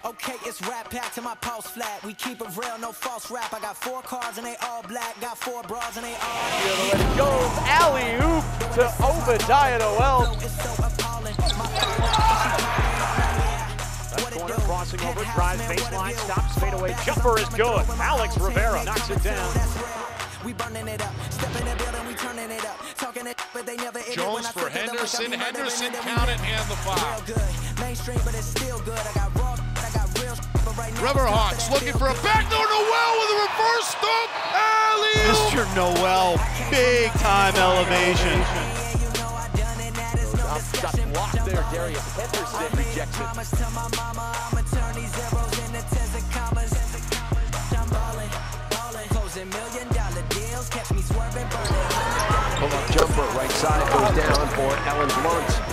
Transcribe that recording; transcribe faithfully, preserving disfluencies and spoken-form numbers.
Okay, it's rap pack to my post flat. We keep it real, no false rap. I got four cars and they all black. Got four bras and they all. Here to let it go. Alley-oop to Obadiah Noel. Left corner crossing over, drives baseline, stops, fadeaway jumper is good. Alex Rivera knocks it down. We burning it up, step in the building, we turning it up. Talking it, but they never Jones for Henderson. Henderson count it and the foul. Mainstream, but it's still good. I got raw, I got real, but right now. Riverhawks looking for a backdoor. Noel with a reverse stomp. Alley-oop. Mister Noel, big time elevation. Shot blocked there. Darius Henderson rejects it. Pull up jumper, right side goes down for Ellen's lunch.